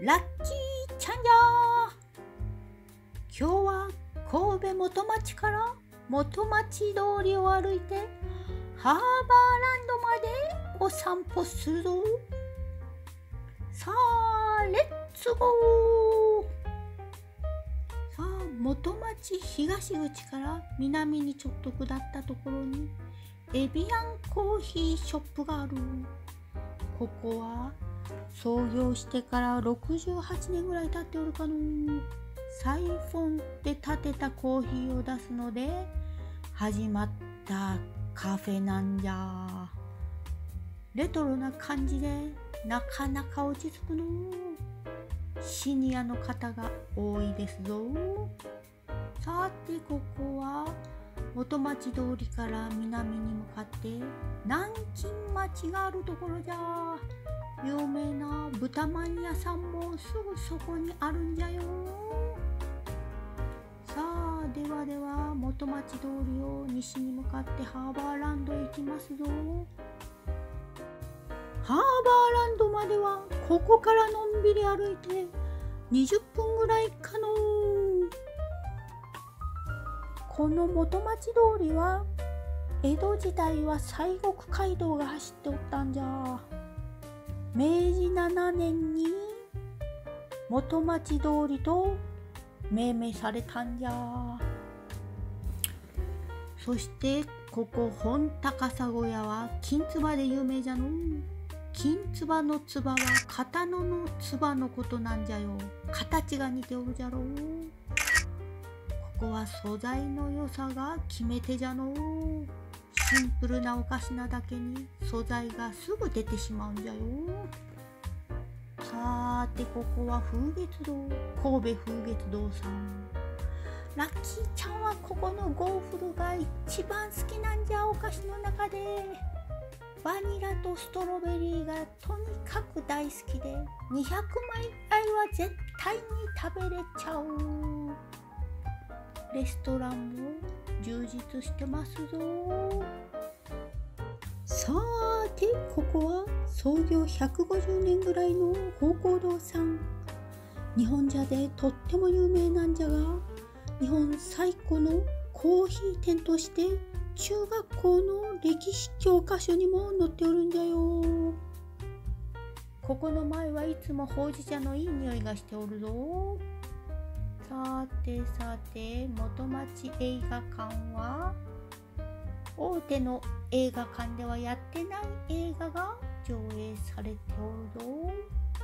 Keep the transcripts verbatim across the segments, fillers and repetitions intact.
ラッキーちゃんじゃー。今日は神戸元町から元町通りを歩いてハーバーランドまでお散歩するぞ。さあレッツゴー。さあ元町東口から南にちょっと下ったところにエビアンコーヒーショップがある。ここは創業してからろくじゅうはちねんぐらい経っておるかの。サイフォンで立てたコーヒーを出すので始まったカフェなんじゃ。レトロな感じでなかなか落ち着くの。シニアの方が多いですぞ。さてここは元町通りから南に向かって南京町があるところじゃ。有名な豚まん屋さんもすぐそこにあるんじゃよ。さあではでは元町通りを西に向かってハーバーランドへ行きますぞ。ハーバーランドまではここからのんびり歩いてにじゅっぷんぐらいかの。この元町通りは江戸時代は西国街道が走っておったんじゃ。めいじななねんに元町通りと命名されたんじゃ。そしてここ本高砂小屋は金鍔で有名じゃの。金鍔の鍔は刀の鍔のことなんじゃよ。形が似ておるじゃろう。ここは素材の良さが決め手じゃの。シンプルなお菓子なだけに素材がすぐ出てしまうんじゃよ。さーてここは風月堂、神戸風月堂さん。ラッキーちゃんはここのゴーフルが一番好きなんじゃ。お菓子の中でバニラとストロベリーがとにかく大好きでにひゃくまいぐらいは絶対に食べれちゃう。レストランも充実してますぞ。さーてここは創業ひゃくごじゅうねんぐらいの宝光堂さん。日本茶でとっても有名なんじゃが、日本最古のコーヒー店として中学校の歴史教科書にも載っておるんじゃよ。ここの前はいつもほうじ茶のいい匂いがしておるぞ。さてさて元町映画館は大手の映画館ではやってない映画が上映されておるぞ。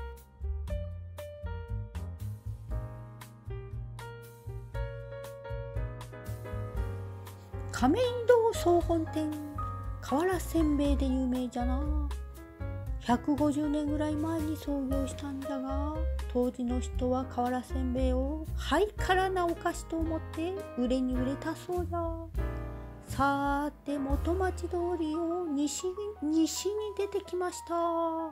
亀戸総本店、瓦せんべいで有名じゃな。ひゃくごじゅうねんぐらい前に創業したんだが、当時の人は瓦せんべいをハイカラなお菓子と思って売れに売れたそうだ。さーて元町通りを西に、西に出てきました。はい、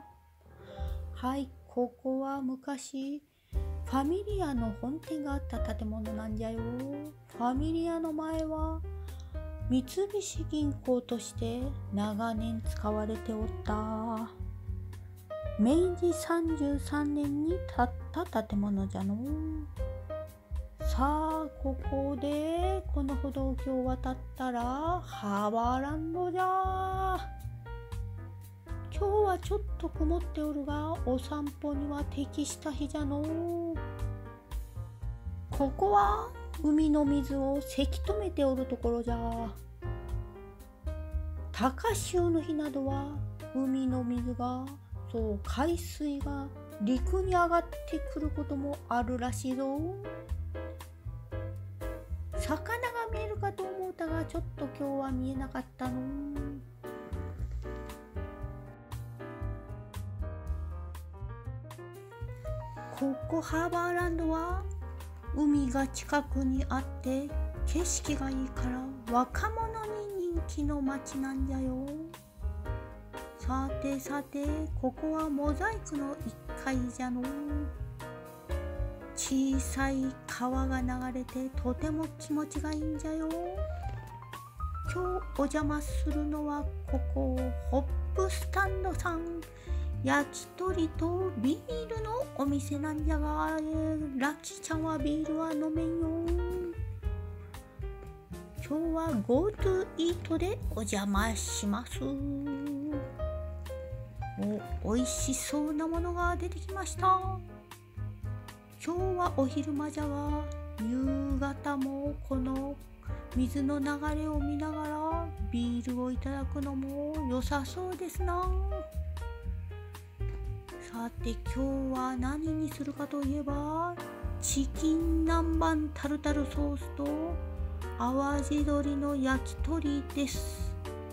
ここは昔ファミリアの本店があった建物なんじゃよ。ファミリアの前は三菱銀行として長年使われておった。めいじさんじゅうさんねんに建った建物じゃの。さあここでこの歩道橋を渡ったらハーバーランドじゃ。今日はちょっと曇っておるがお散歩には適した日じゃの。ここは海の水をせき止めておるところじゃ。高潮の日などは海の水がそう海水が陸に上がってくることもあるらしいぞ。魚が見えるかと思ったがちょっと今日は見えなかったの。ここハーバーランドは海が近くにあって景色がいいから若者に人気の街なんじゃよ。さてさてここはモザイクのいっかいじゃの。小さい川が流れてとても気持ちがいいんじゃよ。今日お邪魔するのはここホップスタンドさん。 焼き鳥とビールのお店なんじゃが、ラッキーちゃんはビールは飲めんよ。今日は GoTo イートでお邪魔します。お、美味しそうなものが出てきました。今日はお昼間じゃが、夕方もこの水の流れを見ながらビールをいただくのも良さそうですな。さて今日は何にするかといえば、チキン南蛮タルタルソースと淡路鶏の焼き鳥です。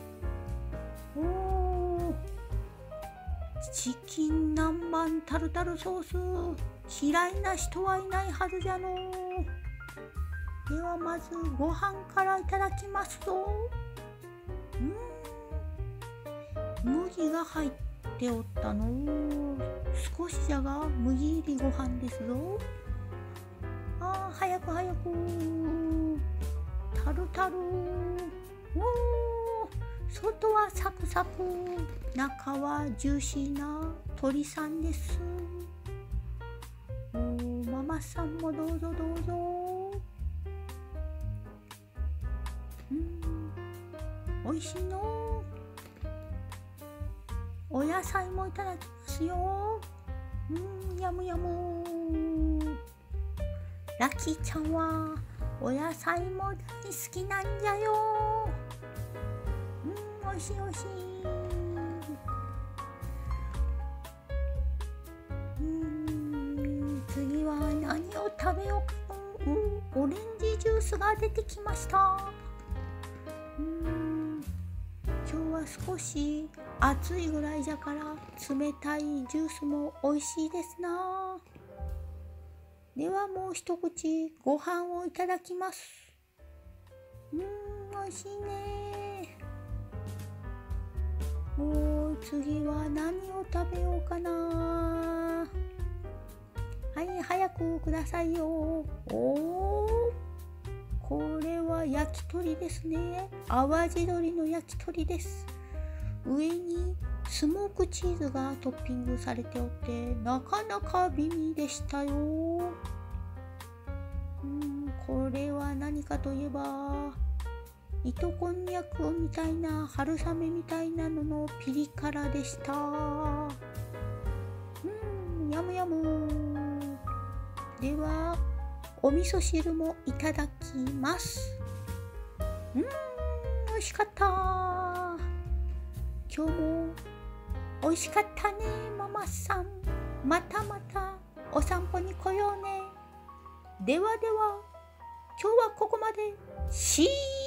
おー、チキン南蛮タルタルソース、嫌いな人はいないはずじゃの。ではまずご飯からいただきますぞ。うん、麦が入っておったの。少しじゃが麦入りご飯ですぞ。あー、早く早く。タルタル。おー、外はサクサク、中はジューシーな鶏さんです。おー、ママさんもどうぞどうぞ。うん、おいしいの。お野菜もいただきますよ。うん、やむやむ。ラッキーちゃんはお野菜も大好きなんじゃよ。うん、おいしいおいしい。うん、次は何を食べようかな。うん、オレンジジュースが出てきました。うん、今日は少し暑いぐらいじゃから冷たいジュースも美味しいですな。ではもう一口ご飯をいただきます。うーん、美味しいね。おー、次は何を食べようかな。はい、早くくださいよ。おー、これは焼き鳥ですね。淡路鶏の焼き鳥です。上にスモークチーズがトッピングされておって、なかなか美味でしたよ。うん、これは何かといえば、糸こんにゃくみたいな、春雨みたいなののピリ辛でした。うん、やむやむ。ではお味噌汁もいただきます。うん、美味しかった。今日も美味しかったね、ママさん。またまたお散歩に来ようね。ではでは、今日はここまで。しー